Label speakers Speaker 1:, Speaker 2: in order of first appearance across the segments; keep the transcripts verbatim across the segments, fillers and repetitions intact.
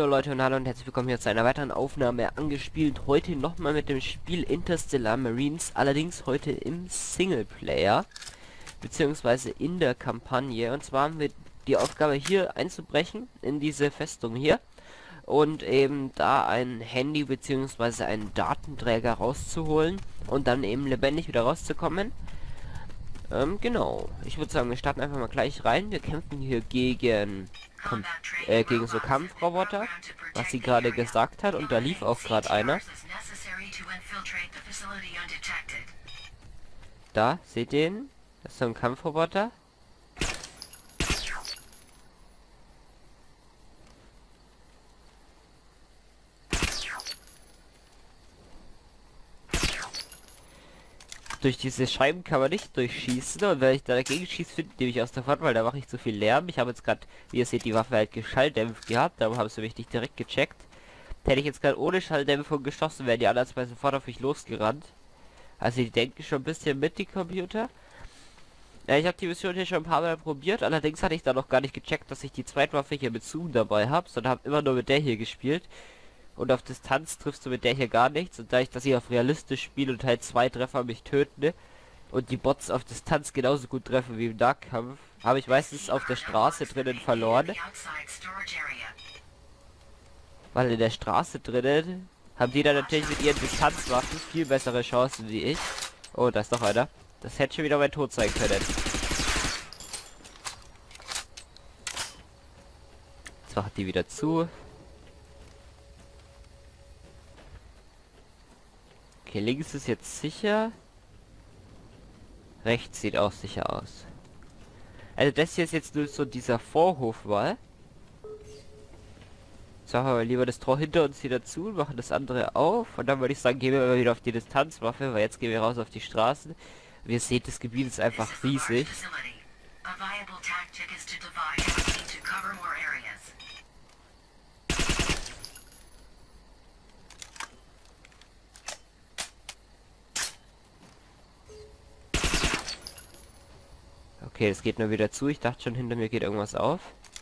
Speaker 1: Hallo Leute und hallo und herzlich willkommen hier zu einer weiteren Aufnahme angespielt. Heute nochmal mit dem Spiel Interstellar Marines, allerdings heute im Singleplayer, beziehungsweise in der Kampagne. Und zwar haben wir die Aufgabe hier einzubrechen in diese Festung hier und eben da ein Handy beziehungsweise einen Datenträger rauszuholen und dann eben lebendig wieder rauszukommen. Ähm, genau. Ich würde sagen, wir starten einfach mal gleich rein. Wir kämpfen hier gegen Kom äh, gegen so Kampfroboter, was sie gerade gesagt hat, und da lief auch gerade einer. Da, seht ihr ihn? Das ist so ein Kampfroboter. Durch diese Scheiben kann man nicht durchschießen, und wenn ich da dagegen schieße, finde ich mich aus der Fahrt, weil da mache ich zu viel Lärm. Ich habe jetzt gerade, wie ihr seht, die Waffe halt geschalldämpft gehabt, darum habe ich so richtig direkt gecheckt. Hätte ich jetzt gerade ohne Schalldämpfung geschossen, wären die anderen zwei sofort auf mich losgerannt. Also die denken schon ein bisschen mit, die Computer. Ja, ich habe die Mission hier schon ein paar Mal probiert, allerdings hatte ich da noch gar nicht gecheckt, dass ich die Zweitwaffe hier mit Zoom dabei habe, sondern habe immer nur mit der hier gespielt. Und auf Distanz triffst du mit der hier gar nichts. Und da ich das hier auf realistisch spiele und halt zwei Treffer mich töten, ne? Und die Bots auf Distanz genauso gut treffen wie im Nahkampf, habe ich meistens auf der Straße drinnen verloren. Weil in der Straße drinnen haben die dann natürlich mit ihren Distanzwaffen viel bessere Chancen wie ich. Oh, da ist noch einer. Das hätte schon wieder mein Tod sein können. Jetzt macht die wieder zu. Okay, links ist jetzt sicher. Rechts sieht auch sicher aus. Also das hier ist jetzt nur so dieser Vorhofwall. So, haben wir lieber das Tor hinter uns wieder zu, machen das andere auf. Und dann würde ich sagen, gehen wir mal wieder auf die Distanzwaffe, weil jetzt gehen wir raus auf die Straßen. Wie ihr seht, das Gebiet ist einfach riesig. Okay, es geht nur wieder zu. Ich dachte schon, hinter mir geht irgendwas auf.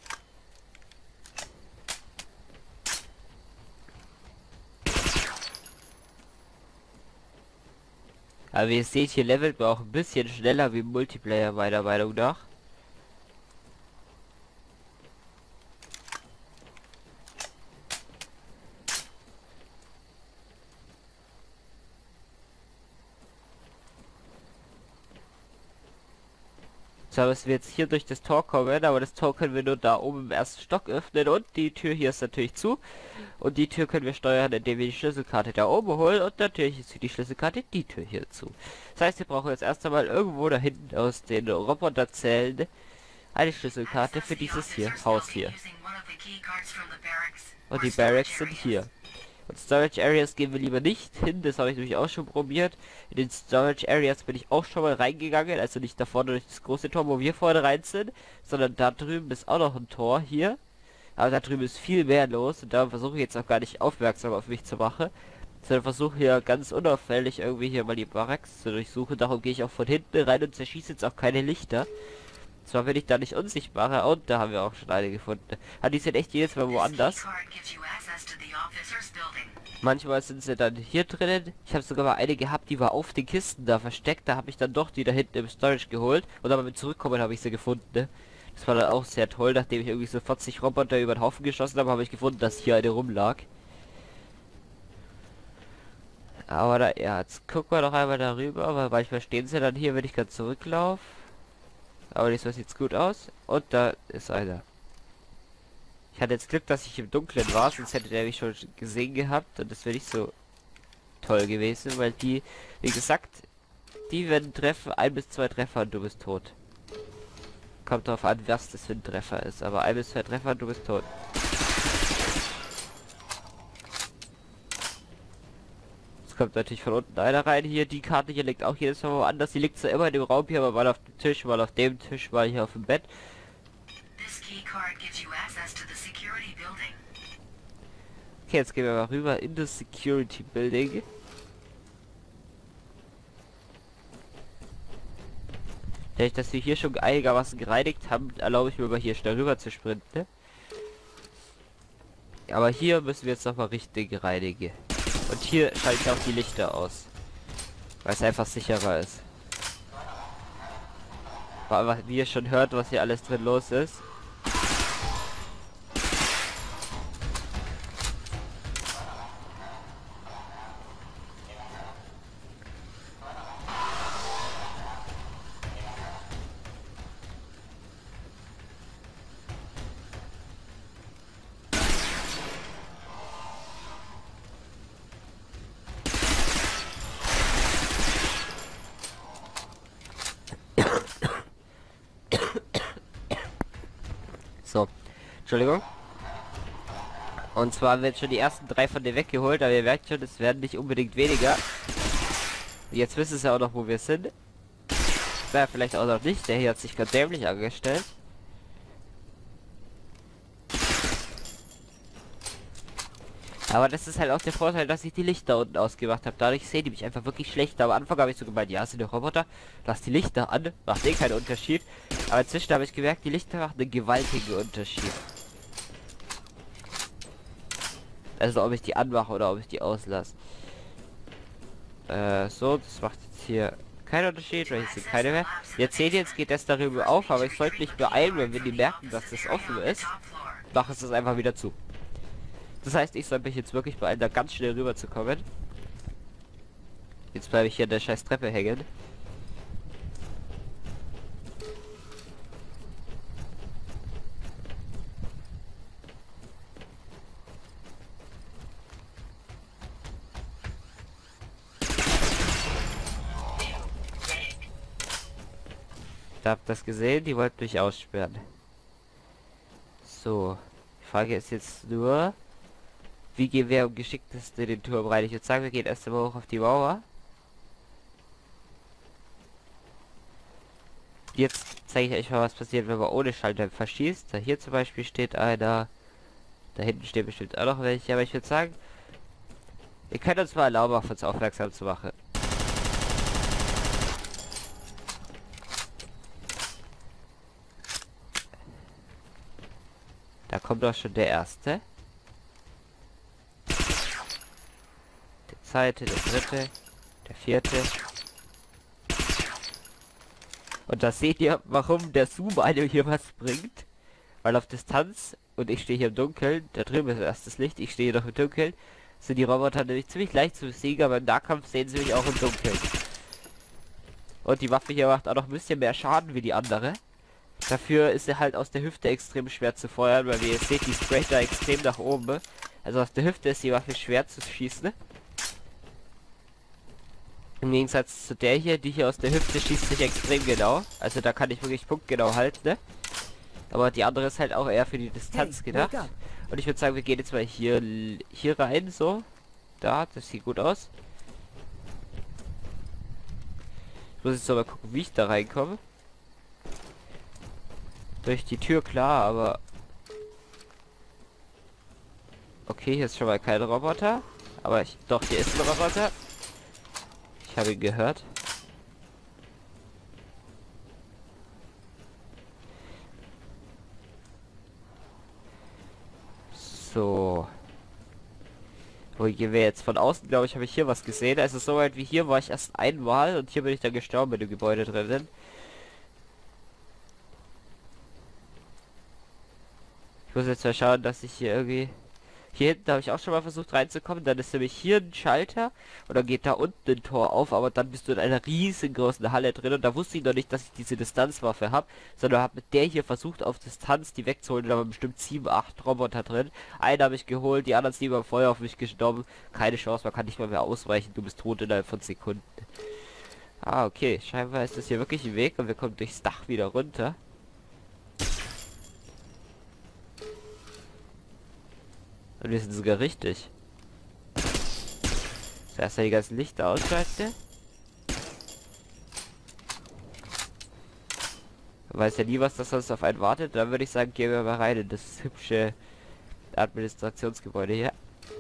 Speaker 1: Aber wie ihr seht, hier levelt man auch ein bisschen schneller wie im Multiplayer, meiner Meinung nach. So, müssen wir jetzt hier durch das Tor kommen, aber das Tor können wir nur da oben im ersten Stock öffnen, und die Tür hier ist natürlich zu. Und die Tür können wir steuern, indem wir die Schlüsselkarte da oben holen, und natürlich ist die Schlüsselkarte die Tür hier zu. Das heißt, wir brauchen jetzt erst einmal irgendwo da hinten aus den Roboterzellen eine Schlüsselkarte für dieses hier, Haus hier. Und die Barracks sind hier. Und Storage Areas gehen wir lieber nicht hin, das habe ich nämlich auch schon probiert. In den Storage Areas bin ich auch schon mal reingegangen, also nicht da vorne durch das große Tor, wo wir vorne rein sind, sondern da drüben ist auch noch ein Tor hier. Aber da drüben ist viel mehr los, und da versuche ich jetzt auch gar nicht aufmerksam auf mich zu machen, sondern versuche hier ganz unauffällig irgendwie hier mal die Barracks zu durchsuchen. Darum gehe ich auch von hinten rein und zerschieße jetzt auch keine Lichter. Zwar bin ich da nicht unsichtbarer, und da haben wir auch schon eine gefunden. Ah, die sind echt jedes Mal woanders. Manchmal sind sie dann hier drinnen. Ich habe sogar mal eine gehabt, die war auf den Kisten da versteckt. Da habe ich dann doch die da hinten im Storage geholt. Und aber mit zurückkommen habe ich sie gefunden. Ne? Das war dann auch sehr toll. Nachdem ich irgendwie so vierzig Roboter über den Haufen geschossen habe, habe ich gefunden, dass hier eine rumlag. Aber da, ja, jetzt gucken wir doch einmal darüber, weil manchmal stehen sie dann hier, wenn ich gerade zurücklaufe. Aber diesmal sieht's gut aus. Und da ist einer. Ich hatte jetzt Glück, dass ich im Dunkeln war, sonst hätte der mich schon gesehen gehabt. Und das wäre nicht so toll gewesen, weil die, wie gesagt, die werden treffen, ein bis zwei Treffer und du bist tot. Kommt drauf an, was das für ein Treffer ist. Aber ein bis zwei Treffer und du bist tot. Jetzt kommt natürlich von unten einer rein hier. Die Karte hier liegt auch jedes Mal woanders. Die liegt zwar immer in dem Raum hier, aber mal auf dem Tisch, mal auf dem Tisch, mal hier auf dem Bett. Okay, jetzt gehen wir mal rüber in das Security Building. Dadurch, dass wir hier schon einigermaßen gereinigt haben, erlaube ich mir mal hier schnell rüber zu sprinten. Aber hier müssen wir jetzt noch mal richtig reinigen. Und hier schalte ich auch die Lichter aus. Weil es einfach sicherer ist. Aber wie ihr schon hört, was hier alles drin los ist. So, Entschuldigung. Und zwar haben wir jetzt schon die ersten drei von denen weggeholt, aber ihr merkt schon, es werden nicht unbedingt weniger. Jetzt wissen sie ja auch noch, wo wir sind. Naja, vielleicht auch noch nicht. Der hier hat sich ganz dämlich angestellt. Aber das ist halt auch der Vorteil, dass ich die Lichter unten ausgemacht habe. Dadurch sehen die mich einfach wirklich schlecht. Am Anfang habe ich so gemeint, ja, sind die Roboter, lass die Lichter an, macht eh keinen Unterschied. Aber inzwischen habe ich gemerkt, die Lichter machen einen gewaltigen Unterschied. Also ob ich die anmache oder ob ich die auslasse. Äh, so, das macht jetzt hier keinen Unterschied, weil hier sind keine mehr. Jetzt seht ihr, jetzt geht das darüber auf, aber ich sollte mich beeilen, wenn wir die merken, dass das offen ist, mache es das einfach wieder zu. Das heißt, ich soll mich jetzt wirklich beeilen, da ganz schnell rüber zu kommen. Jetzt bleibe ich hier an der scheiß Treppe hängen. Ich hab das gesehen, die wollten mich aussperren. So, die Frage ist jetzt nur, wie gehen wir am geschicktesten den Turm rein? Ich würde sagen, wir gehen erst einmal hoch auf die Mauer. Jetzt zeige ich euch mal, was passiert, wenn man ohne Schalldämpfer schießt. Da hier zum Beispiel steht einer. Da hinten stehen bestimmt auch noch welche. Aber ich würde sagen, wir können uns mal erlauben, auf uns aufmerksam zu machen. Da kommt doch schon der erste. Der zweite, der dritte, der vierte. Und da seht ihr, warum der Zoom einem hier was bringt. Weil auf Distanz, und ich stehe hier im Dunkeln, da drüben ist erst das Licht, ich stehe noch im Dunkeln, sind die Roboter nämlich ziemlich leicht zu besiegen, aber im Nahkampf sehen sie mich auch im Dunkeln. Und die Waffe hier macht auch noch ein bisschen mehr Schaden wie die andere. Dafür ist er halt aus der Hüfte extrem schwer zu feuern, weil wie ihr seht, die sprayt da extrem nach oben. Also aus der Hüfte ist die Waffe schwer zu schießen. Im Gegensatz zu der hier, die hier aus der Hüfte schießt sich extrem genau. Also da kann ich wirklich punktgenau halten, ne? Aber die andere ist halt auch eher für die Distanz gedacht. Und ich würde sagen, wir gehen jetzt mal hier hier rein, so. Da, das sieht gut aus. Ich muss jetzt aber gucken, wie ich da reinkomme. Durch die Tür klar, aber... Okay, hier ist schon mal kein Roboter. Aber ich... Doch, hier ist ein Roboter. Ich habe ihn gehört. So. Wo gehen wir jetzt? Von außen, glaube ich, habe ich hier was gesehen. Also so weit wie hier war ich erst einmal und hier bin ich dann gestorben mit dem Gebäude drinnen. Ich muss jetzt mal schauen, dass ich hier irgendwie... Hier hinten habe ich auch schon mal versucht reinzukommen. Dann ist nämlich hier ein Schalter. Und dann geht da unten ein Tor auf. Aber dann bist du in einer riesengroßen Halle drin. Und da wusste ich noch nicht, dass ich diese Distanzwaffe habe. Sondern habe mit der hier versucht, auf Distanz die wegzuholen. Da waren bestimmt sieben, acht Roboter drin. Einen habe ich geholt. Die anderen sieben haben Feuer auf mich gestorben. Keine Chance. Man kann nicht mal mehr ausweichen. Du bist tot innerhalb von Sekunden. Ah, okay. Scheinbar ist das hier wirklich ein Weg. Und wir kommen durchs Dach wieder runter. Und wir sind sogar richtig. Zuerst mal die ganzen Lichter ausschalten. Man weiß ja nie, was das sonst auf einen wartet. Dann würde ich sagen, gehen wir mal rein in das hübsche Administrationsgebäude hier.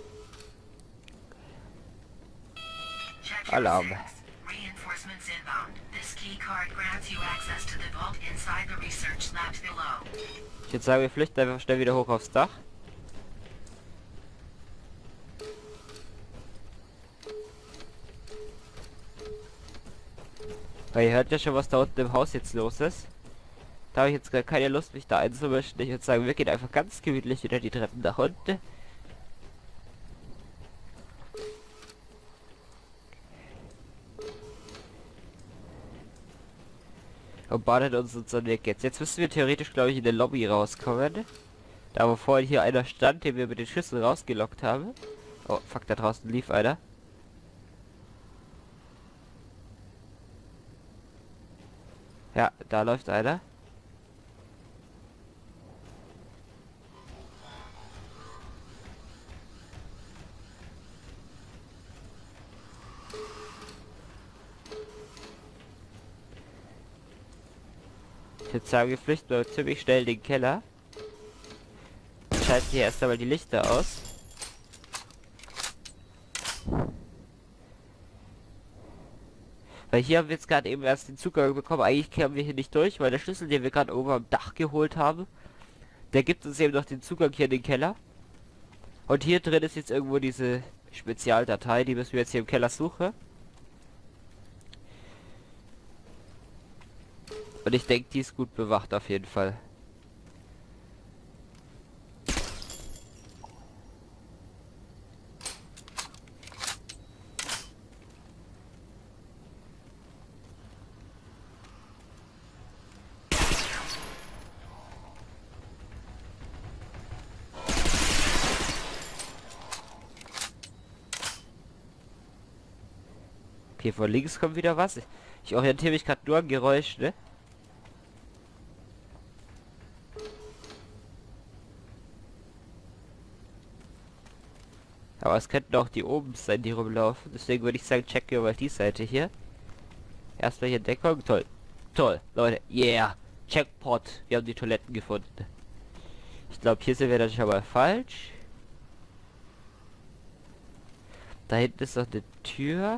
Speaker 1: Alarm. Ich würde sagen, wir flüchten einfach schnell wieder hoch aufs Dach. Weil ihr hört ja schon, was da unten im Haus jetzt los ist. Da habe ich jetzt gar keine Lust, mich da einzumischen. Ich würde sagen, wir gehen einfach ganz gemütlich wieder die Treppen nach unten. Und baden uns unseren Weg jetzt. Jetzt müssen wir theoretisch, glaube ich, in der Lobby rauskommen. Da wo vorhin hier einer stand, den wir mit den Schüsseln rausgelockt haben. Oh, fuck, da draußen lief einer. Ja, da läuft einer. Ich würde sagen, wir flüchten nur ziemlich schnell in den Keller. Schalten hier erst einmal die Lichter aus. Weil hier haben wir jetzt gerade eben erst den Zugang bekommen. Eigentlich kämen wir hier nicht durch, weil der Schlüssel, den wir gerade oben am Dach geholt haben, der gibt uns eben noch den Zugang hier in den Keller. Und hier drin ist jetzt irgendwo diese Spezialdatei, die müssen wir jetzt hier im Keller suchen. Und ich denke, die ist gut bewacht auf jeden Fall. Okay, von links kommt wieder was. Ich orientiere mich gerade nur am Geräusch, ne? Aber es könnten auch die oben sein, die rumlaufen. Deswegen würde ich sagen, checken wir mal die Seite hier. Erstmal hier Deckung. Toll. Toll, Leute. Yeah. Checkpot. Wir haben die Toiletten gefunden. Ich glaube, hier sind wir dann schon mal falsch. Da hinten ist noch eine Tür.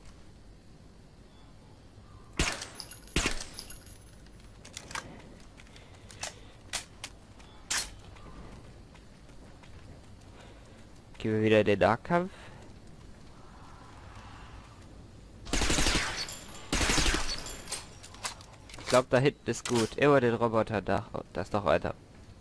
Speaker 1: Gehen wir wieder in den Nahkampf. Ich glaube, da hinten ist gut. Immer den Roboter da. Oh, da ist noch weiter.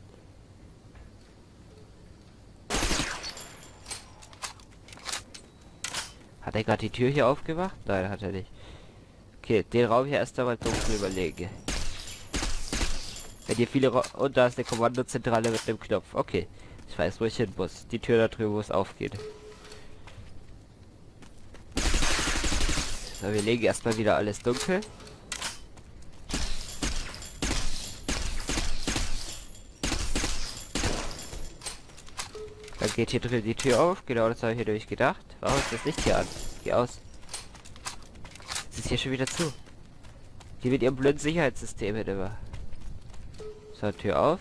Speaker 1: Hat er gerade die Tür hier aufgemacht? Nein, hat er nicht. Okay, den Raum hier erst einmal dunkel überlegen. Wenn hier viele Ra und da ist eine Kommandozentrale mit dem Knopf. Okay. Ich weiß, wo ich hin muss. Die Tür da drüben, wo es aufgeht. So, wir legen erstmal wieder alles dunkel. Dann geht hier drin die Tür auf. Genau, das habe ich mir nämlich gedacht. Warum ist das Licht hier an? Geh aus. Es ist hier schon wieder zu. Die mit ihrem blöden Sicherheitssystem immer. So, Tür auf.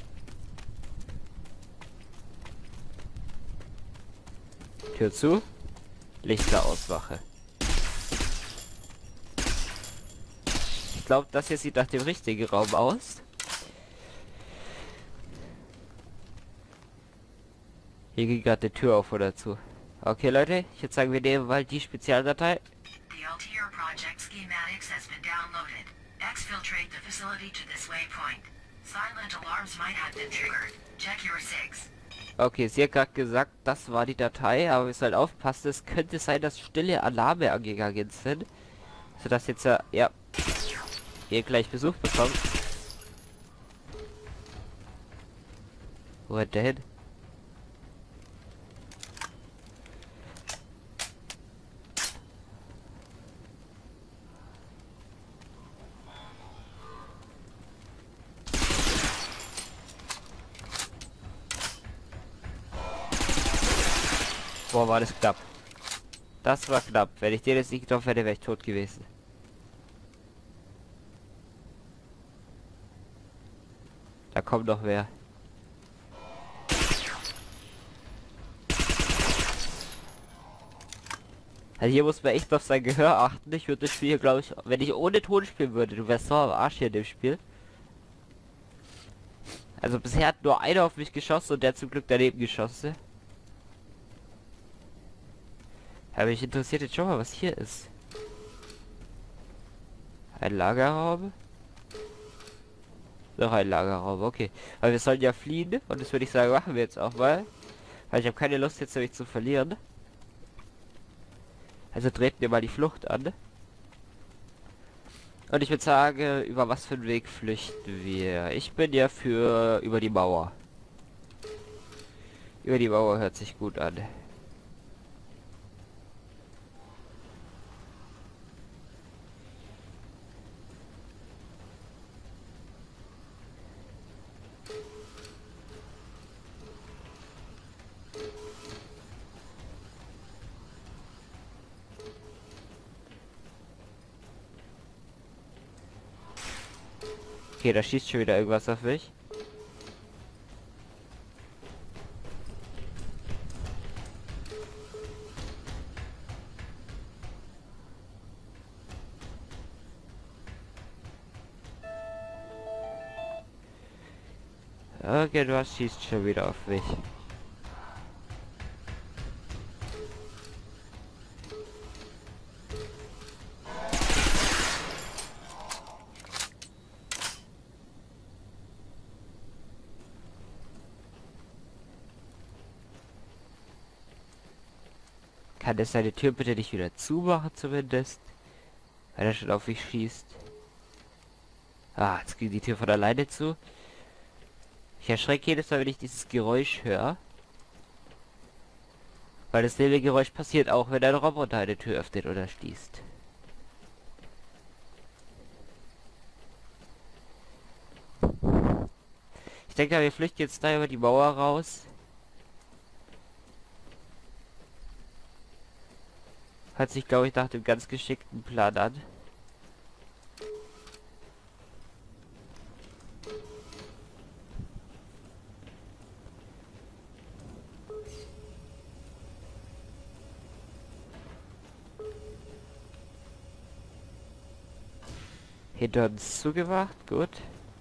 Speaker 1: Tür zu. Lichter ausmache. Ich glaube, das hier sieht nach dem richtigen Raum aus. Hier ging gerade die Tür auf oder zu. Okay, Leute, ich würde sagen, wir nehmen mal die Spezialdatei.
Speaker 2: The L T R project schematics has been downloaded. Exfiltrate the facility to this waypoint. Silent alarms might have been triggered. Check your SIGs.
Speaker 1: Okay, sie hat gerade gesagt, das war die Datei, aber wir sollen aufpassen, es könnte sein, dass stille Alarme angegangen sind. Sodass jetzt ja, ja, ihr gleich Besuch bekommt. Wo rennt der hin? Boah, war das knapp. Das war knapp. Wenn ich den jetzt nicht getroffen hätte, wäre ich tot gewesen. Da kommt noch wer. Also hier muss man echt auf sein Gehör achten. Ich würde das Spiel hier, glaube ich, wenn ich ohne Ton spielen würde, du wärst so am Arsch hier in dem Spiel. Also bisher hat nur einer auf mich geschossen und der zum Glück daneben geschossen. Aber mich interessiert jetzt schon mal, was hier ist. Ein Lagerraum. Noch ein Lagerraum, okay. Weil wir sollen ja fliehen und das würde ich sagen, machen wir jetzt auch mal. Weil ich habe keine Lust jetzt nämlich zu verlieren. Also treten wir mal die Flucht an. Und ich würde sagen, über was für einen Weg flüchten wir? Ich bin ja für über die Mauer. Über die Mauer hört sich gut an. Okay, da schießt schon wieder irgendwas auf mich. Irgendwas schießt schon wieder auf mich. Kann es seine Tür bitte nicht wieder zumachen zumindest? Weil er schon auf mich schießt. Ah, jetzt ging die Tür von alleine zu. Ich erschrecke jedes Mal, wenn ich dieses Geräusch höre. Weil dasselbe Geräusch passiert auch, wenn ein Roboter eine Tür öffnet oder schließt. Ich denke, wir flüchten jetzt da über die Mauer raus. Hört sich, glaube ich, nach dem ganz geschickten Plan an. Hinter uns zugemacht, gut.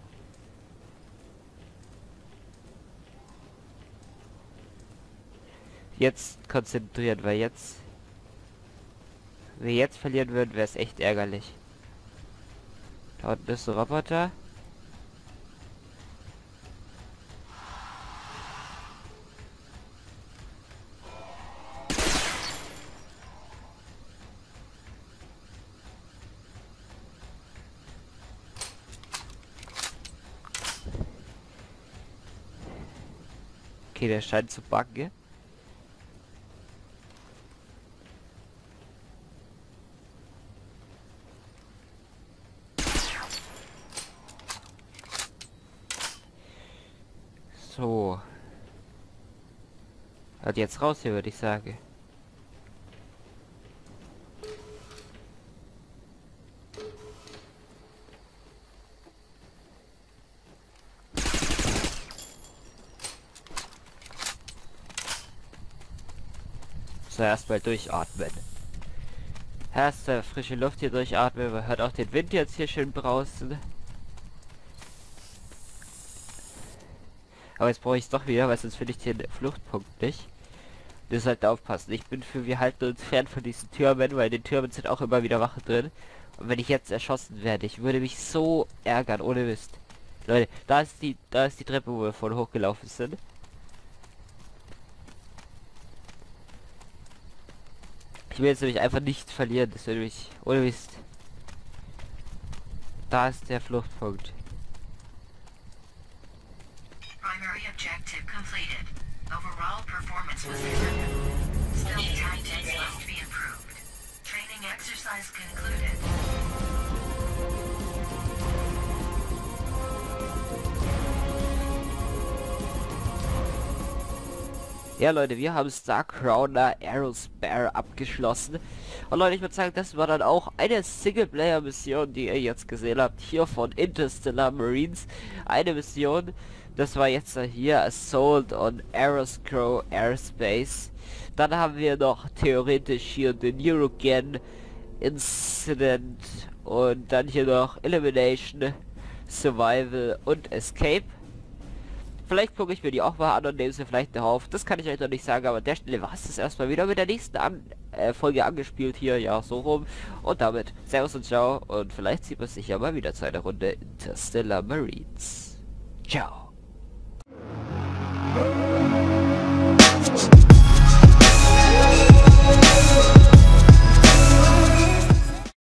Speaker 1: Jetzt konzentrieren wir jetzt. Wenn wir jetzt verlieren würden, wäre es echt ärgerlich. Da unten ist ein Roboter. Okay, der scheint zu buggen. So. Halt jetzt raus hier, würde ich sagen. So, erstmal durchatmen. Erste frische Luft hier durchatmen. Man hört auch den Wind jetzt hier schön draußen. Aber jetzt brauche ich es doch wieder, weil sonst finde ich den Fluchtpunkt nicht. Wir sollten aufpassen. Ich bin für, wir halten uns fern von diesen Türmen, weil in den Türmen sind auch immer wieder Wache drin. Und wenn ich jetzt erschossen werde, ich würde mich so ärgern, ohne Mist. Leute, da ist die, da ist die Treppe, wo wir vorhin hochgelaufen sind. Ich will jetzt nämlich einfach nicht verlieren, das würde mich, ohne Mist. Da ist der Fluchtpunkt.
Speaker 2: Primary objective completed. Overall performance was good. Still tactics must be improved. Training exercise concluded.
Speaker 1: Ja Leute, wir haben Starcrowner Aerospare abgeschlossen. Und Leute, ich würde sagen, das war dann auch eine Singleplayer-Mission, die ihr jetzt gesehen habt, hier von Interstellar Marines. Eine Mission, das war jetzt hier Assault on Aeroscrow Airspace. Dann haben wir noch theoretisch hier den Neurogen Incident und dann hier noch Elimination, Survival und Escape. Vielleicht gucke ich mir die auch mal an und nehme sie vielleicht darauf. Das kann ich euch noch nicht sagen, aber an der Stelle war es das erstmal wieder mit der nächsten an äh, Folge angespielt hier, ja, so rum. Und damit Servus und Ciao und vielleicht sieht man sich ja mal wieder zu einer Runde Interstellar Marines. Ciao.